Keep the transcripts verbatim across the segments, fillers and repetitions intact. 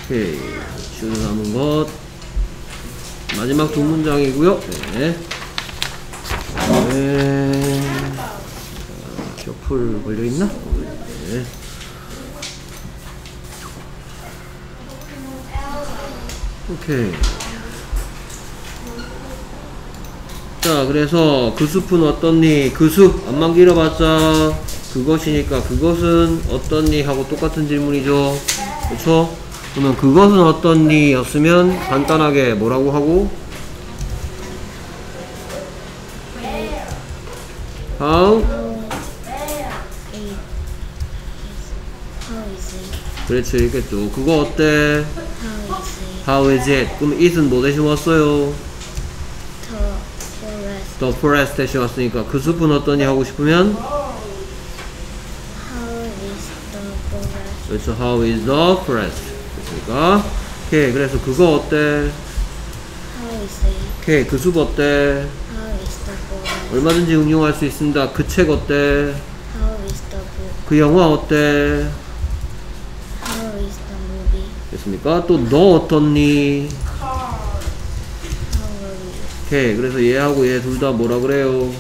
오케이. should 남은 것. 마지막 두 문장이고요. 네. 네. 셔플 걸려있나? 네. 오케이. 자, 그래서 그 숲은 어떻니? 그 숲, 안만 길어봤자 그것이니까 그것은 어떻니? 하고 똑같은 질문이죠. 그쵸? 그러면 그것은 어떻니? 였으면 간단하게 뭐라고 하고? How? 그렇지, 있겠죠. 그거 어때? How is it? 그럼 it은 뭐 대신 왔어요? The forest 대신 왔으니까 그 숲은 어떠니 하고 싶으면 그렇죠. How is the forest? 됐습니까? 오케이. 그래서 그거 어때? 오케이. 그 숲 어때? 얼마든지 응용할 수 있습니다. 그 책 어때? 그 영화 어때? 됐습니까? 또 너 어떻니? 오케이. 그래서 얘하고 얘 둘 다 뭐라 그래요?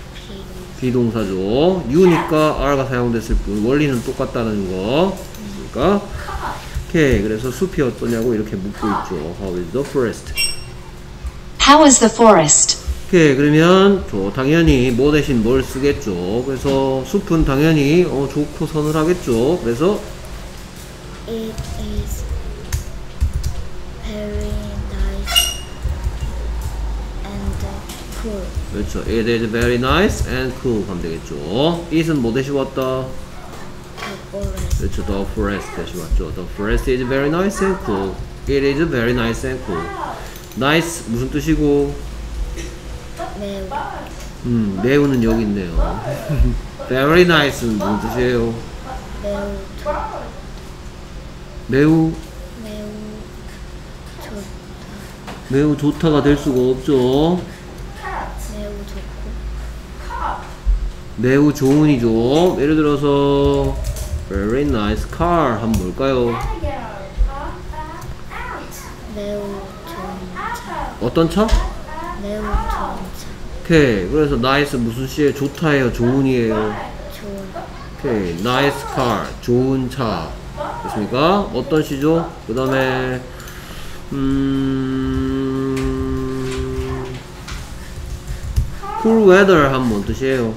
비동사죠. you니까 are가 사용됐을 뿐 원리는 똑같다는 거. 그러니까 오케이. 그래서 숲이 어떠냐고 이렇게 묻고 있죠. How is the forest? How is the forest? 오케이. 그러면 저 당연히 뭐 대신 뭘 쓰겠죠. 그래서 숲은 당연히 어, 좋고 서늘하겠죠. 그래서 It is very nice and cool. 그렇죠. It is very nice and cool 하면 되겠죠. it은 뭐 대신 왔다? The forest. 그렇죠. The forest 대신 왔죠. The forest is very nice and cool. It is very nice and cool. Nice 무슨 뜻이고? 매우. 음, 매우는 여기 있네요. Very nice는 무슨 뜻이에요? 매우 좋다. 매우 매우 좋다. 매우 좋다가 될 수가 없죠. 매우 좋고. 매우 좋은이죠. 예를 들어서 very nice car 하면 뭘까요? 매우 좋은 차. 어떤 차? 매우 좋은 차. 오케이. 그래서 nice 무슨 시에 좋다예요? 좋은이에요? 좋은. 오케이. nice car 좋은 차 됐습니까? 어떤 시죠? 그 다음에 음... cool weather 하면 뭔 뜻이에요?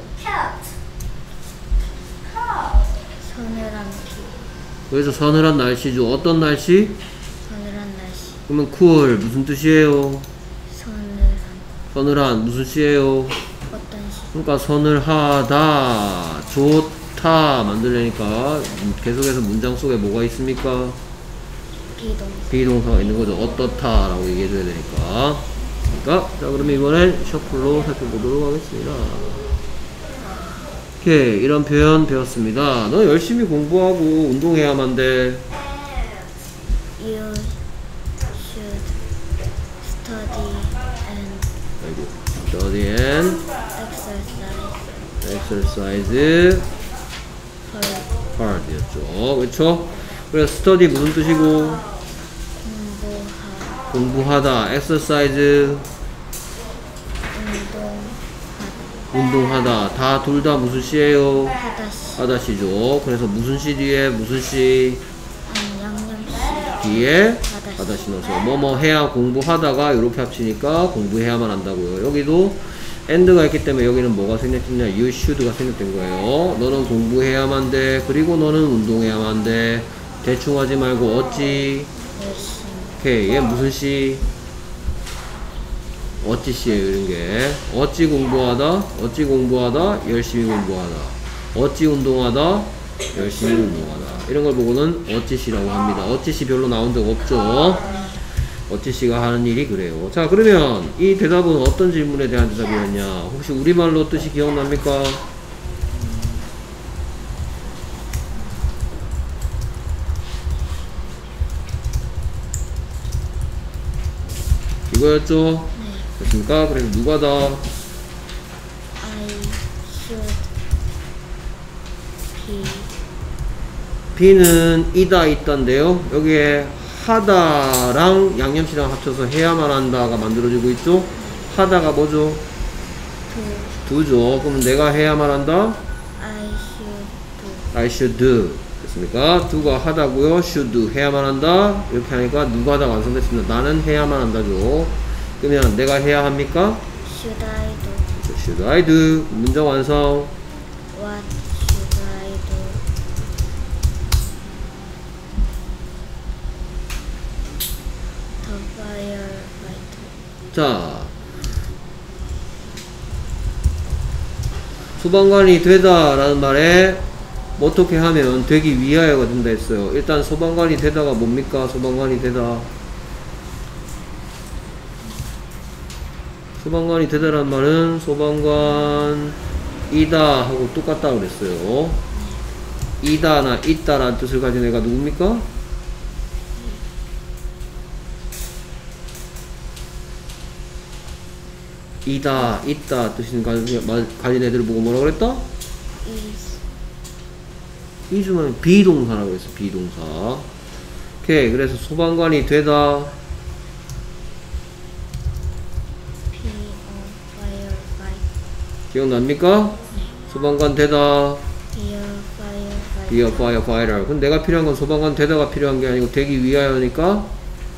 서늘한 비. 그래서 서늘한 날씨죠. 어떤 날씨? 서늘한 날씨. 그러면 cool 무슨 뜻이에요? 서늘한. 서늘한 무슨 시예요? 어떤 시? 그러니까 서늘하다 좋다 만들려니까 계속해서 문장 속에 뭐가 있습니까? 비동. 비동사가 있는 거죠. 어떻다 라고 얘기해 줘야 되니까. 그러니까 자 그러면 이번엔 셔플로 살펴보도록 하겠습니다. 오케이. 이런 표현 배웠습니다. 너 열심히 공부하고 운동해야만 돼. You should study and 아이고. study and exercise exercise hard. hard 였죠. 그쵸? 그래서 study 무슨 뜻이고? 공부하. 공부하다. exercise 운동하다. 운동하다. 다 둘 다 무슨 시예요? 하다시. 하다시죠. 그래서 무슨 시 뒤에 무슨 시 아니 양념시. 뒤에 하다시. 하다시 넣어서 뭐뭐 해야 공부하다가 이렇게 합치니까 공부해야만 한다고요. 여기도 and가 있기 때문에 여기는 뭐가 생략됐냐? you should가 생략된 거예요. 너는 공부해야만 돼. 그리고 너는 운동해야만 돼. 대충 하지 말고 어찌. 열심히. 오케이. 얘 무슨 시? 어찌 시에요 이런게. 어찌 공부하다 어찌 공부하다 열심히 공부하다. 어찌 운동하다 열심히 운동하다. 이런걸 보고는 어찌 시라고 합니다. 어찌 시 별로 나온 적 없죠. 어찌 시가 하는 일이 그래요. 자 그러면 이 대답은 어떤 질문에 대한 대답이었냐? 혹시 우리말로 뜻이 기억납니까? 이거였죠? 됐습니까? 그래서 누가 다? I should be. B는 이다 있단데요. 여기에 하다랑 양념치랑 합쳐서 해야만 한다가 만들어지고 있죠. 하다가 뭐죠? Do. do죠. 그럼 내가 해야만 한다. I should do. I should do. 됐습니까? do가 하다고요. should do. 해야만 한다. 이렇게 하니까 누가 하다 완성됐습니다. 나는 해야만 한다죠. 그러면 내가 해야 합니까? Should I do? should I do. 문장 완성. What should I do? The firefighter. 자, 소방관이 되다 라는 말에 어떻게 하면 되기 위하여가 된다 했어요. 일단 소방관이 되다가 뭡니까? 소방관이 되다. 소방관이 되다라는 말은 소방관이다 하고 똑같다 그랬어요. 이다나 있다라는 뜻을 가진 애가 누굽니까? 이다, 있다 뜻을 가진 애들을 보고 뭐라고 그랬다? Is. 이주면 비동사라고 했어. 비동사. 오케이. 그래서 소방관이 되다. Be a firefighter. 기억납니까? 소방관 되다. Be a firefighter. be a firefighter. 근데 내가 필요한 건 소방관 되다가 필요한 게 아니고 되기 위하여니까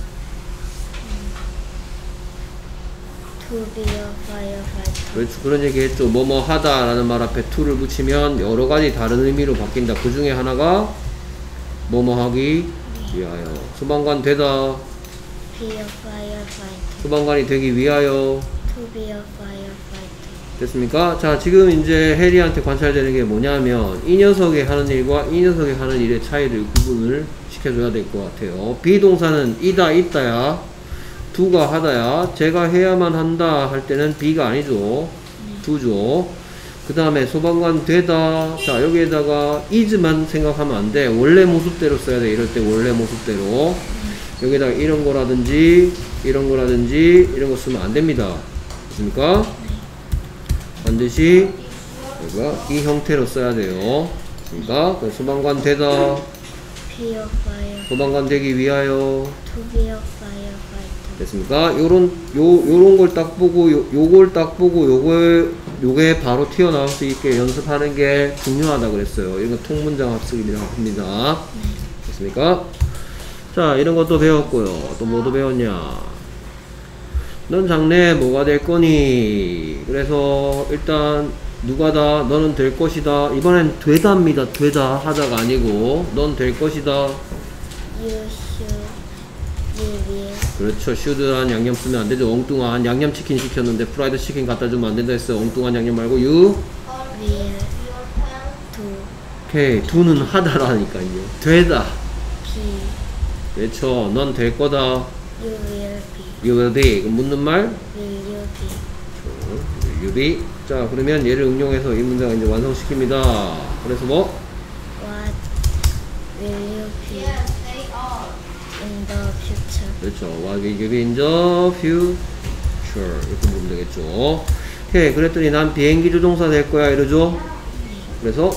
To be a firefighter. 그렇죠. 그런 얘기 했죠. 뭐뭐 하다 라는 말 앞에 to를 붙이면 여러 가지 다른 의미로 바뀐다. 그 중에 하나가 뭐뭐 하기 위하여. 소방관 되다. Be a firefighter. 소방관이 되기 위하여. To be a firefighter. 됐습니까? 자, 지금 이제 해리한테 관찰되는 게 뭐냐면 이 녀석이 하는 일과 이 녀석이 하는 일의 차이를 구분을 시켜줘야 될 것 같아요. 비동사는 이다, 있다야. do가 하다야. 제가 해야만 한다 할 때는 be가 아니죠. do죠. 그 다음에 소방관 되다. 자, 여기에다가 is만 생각하면 안 돼. 원래 모습대로 써야 돼. 이럴 때 원래 모습대로. 여기다가 이런 거라든지 이런 거라든지 이런 거 쓰면 안 됩니다. 됐습니까? 반드시 여기가 이 형태로 써야 돼요. 그러니까 소방관 되다. Be a fire. 소방관 되기 위하여. To be a firefighter. 됐습니까? 요런 요 요런 걸 딱 보고 요, 요걸 딱 보고 요걸 요게 바로 튀어나올 수 있게 연습하는 게 중요하다 그랬어요. 이런 거 통문장 합숙이라고 합니다. 됐습니까? 자, 이런 것도 배웠고요. 또 뭐도 배웠냐? 넌 장래에 뭐가 될 거니? 그래서 일단 누가 다 너는 될 것이다. 이번엔 되다입니다. 되다 하다가 아니고 넌 될 것이다. You should. You will. 그렇죠. should란 양념 쓰면 안 되죠. 엉뚱한 양념치킨 시켰는데 프라이드 치킨 갖다 주면 안 된다 했어. 엉뚱한 양념 말고 you Will. Do. 오케이. do는 하다라니까요. 되다. Be. 그렇죠. 넌 될 거다. You will be. you will be. 그럼 묻는 말 Will you be? you be. 자, 그러면 얘를 응용해서 이 문장을 이제 완성시킵니다. 그래서 뭐? What will you be in the future? 그렇죠. What will you be in the future? 이렇게 보면 되겠죠. 오케이. 그랬더니 난 비행기 조종사 될 거야. 이러죠. 그래서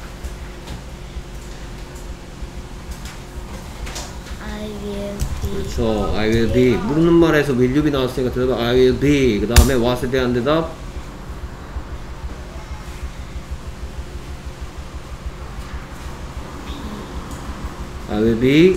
I will be. 그렇죠. I will be. 물는 말에서 will you be 나왔으니까 대답 I will be. 그 다음에 what에 대한 대답 I will be.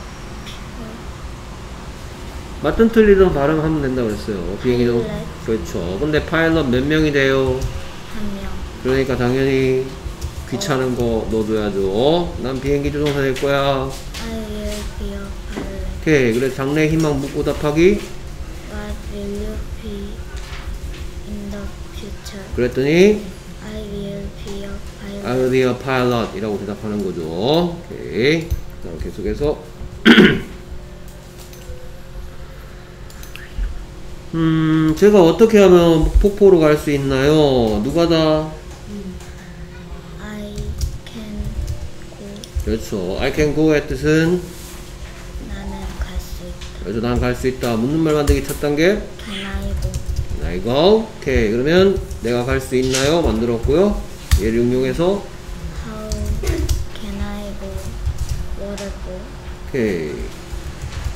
맞든 틀리든 발음하면 된다고 그랬어요. 비행기도. Pilot. 그렇죠. 근데 파일럿 몇 명이 돼요? 한 명. 그러니까 당연히 귀찮은 거 넣어줘야죠. 난 비행기 조종사 될 거야. I will be a pilot. 오케이. 그래서 장래 희망 묻고 답하기. What will you be in the future? 그랬더니 I will be a pilot. I will be a pilot 이라고 대답하는 거죠. 오케이. 자, 계속해서 음, 제가 어떻게 하면 폭포로 갈 수 있나요? 누가 다? I can go. 그렇죠. I can go의 뜻은 나는 갈 수 있다. 그렇죠. 난 갈 수 있다. 묻는 말 만들기 첫 단계. Can I go? Can I go? 오케이. 그러면 내가 갈 수 있나요? 만들었고요. 얘를 응용해서 How can I go? Water go? 오케이.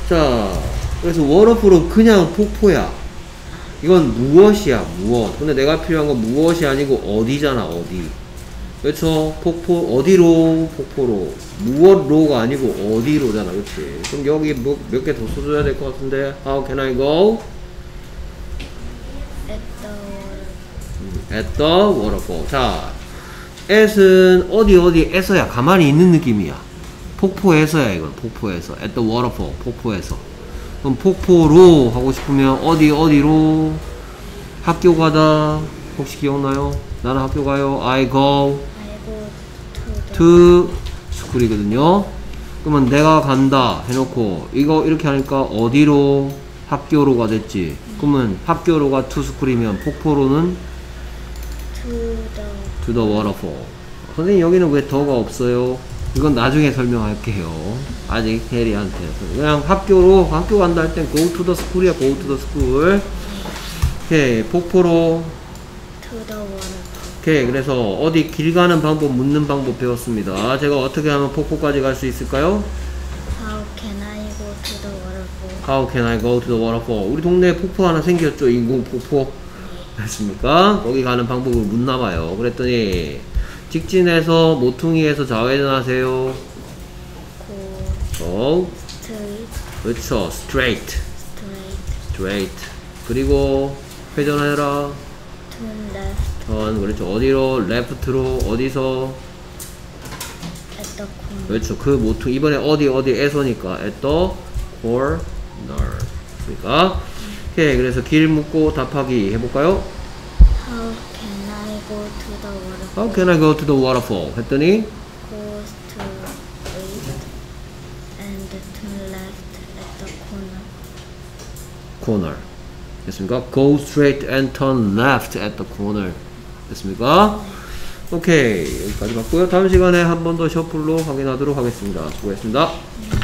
자, 그래서 워터풀은 그냥 폭포야. 이건 무엇이야, 무엇. 근데 내가 필요한 건 무엇이 아니고 어디잖아, 어디. 그렇죠? 폭포, 어디로? 폭포로. 무엇로가 아니고 어디로잖아, 그렇지? 그럼 여기 뭐, 몇 개 더 써줘야 될 것 같은데. How can I go? At the water. At the waterfall. 자, at은 어디 어디에서야. 가만히 있는 느낌이야. 폭포에서야, 이건. 폭포에서. At the waterfall. 폭포에서. 그럼 폭포로 하고 싶으면 어디 어디로? 학교 가다. 혹시 기억나요? 나는 학교 가요. I go I go to the to school이거든요. 그러면 내가 간다 해놓고 이거 이렇게 하니까 어디로? 학교로가 됐지. 그러면 학교로가 to school이면 폭포로는 to the to the waterfall. 선생님 여기는 왜 더가 없어요? 이건 나중에 설명할게요. 아직 대리한테. 그냥 학교로, 학교 간다 할 땐 go to the school이야. go to the school. 오케이. 폭포로. to the water. 오케이. 그래서 어디 길 가는 방법, 묻는 방법 배웠습니다. 제가 어떻게 하면 폭포까지 갈 수 있을까요? How can I go to the waterfall? How can I go to the waterfall? 우리 동네에 폭포 하나 생겼죠. 인공 폭포. 됐습니까? 거기 가는 방법을 묻나봐요. 그랬더니 직진해서 모퉁이에서 좌회전하세요. Go 어, straight, 그렇죠. straight, straight straight. 그리고 회전해라. to left 턴. 그렇죠. 어디로? left로. 어디서? at the corner. 그렇죠. 그 모퉁 이번에 어디 어디에서니까 at the corner. 그러니까 오케이. 그래서 길 묻고 답하기 해볼까요? How can I go to the waterfall? How can I go to the waterfall? 했더니 Go straight and turn left at the corner. corner. 됐습니까? Go straight and turn left at the corner. 됐습니까? 오케이. 여기까지 봤고요. 다음 시간에 한 번 더 셔플로 확인하도록 하겠습니다. 수고했습니다.